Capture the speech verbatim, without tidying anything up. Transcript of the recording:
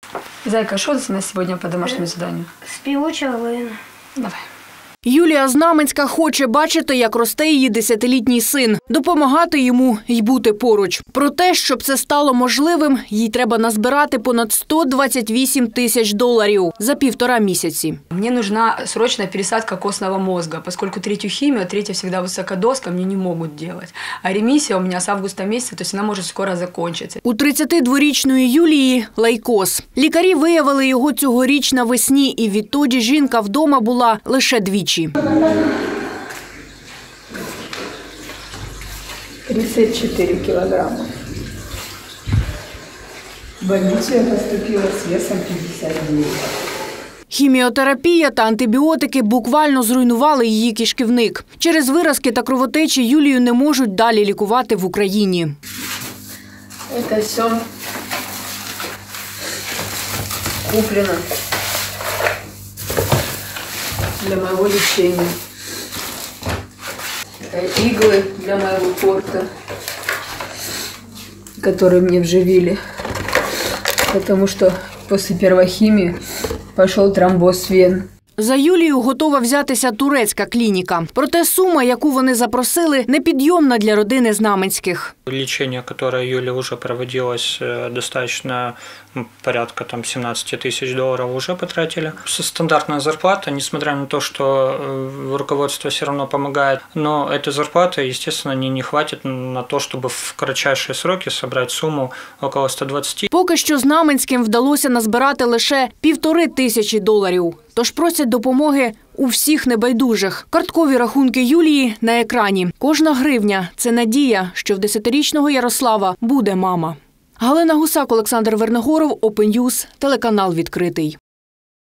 Зайка, что у нас сегодня по домашнему заданию? Співуча глина. Давай. Юлія Знаменська хоче бачити, як росте її десятилітній син, допомагати йому й бути поруч. Про те, щоб це стало можливим, їй треба назбирати понад сто двадцять вісім тисяч доларів за півтора місяці. Мне нужна срочная пересадка костного мозга, поскольку третью химию, третья всегда высокодозка, мне не могут делать. А ремиссия у меня с августа месяца, то есть она может скоро закончиться. У тридцятидворічної Юлії лейкоз. Лікарі виявили його цьогоріч навесні, і відтоді жінка вдома була лише двічі. тридцать четыре килограмма. В больницу я поступила с весом пятьдесят девять. Хіміотерапія та антибіотики буквально зруйнували її кишківник. Через виразки та кровотечі Юлію не можуть далі лікувати в Україні. Это все куплено для моего лечения. Иглы для моего порта, которые мне вживили, потому что после первой химии пошел тромбоз вен. За Юлію готова взятися турецька клініка. Проте сума, яку вони запросили, непідйомна для родини Знаменських. Лечение, которое Юле уже проводилось, достаточно порядка там семнадцать тысяч долларов уже потратили. Стандартная зарплата, несмотря на то, что руководство все равно помогает, но эта зарплата, естественно, не, не хватит на то, чтобы в кратчайшие сроки собрать сумму около ста двадцати. Поки що Знаменським вдалося назбирати лише півтори тисячі доларів. Тож просять допомоги у всіх небайдужих. Карткові рахунки Юлії на екрані. Кожна гривня – це надія, що в десятирічного Ярослава буде мама. Галина Гусак, Олександр Вернегоров, Open News, телеканал «Відкритий».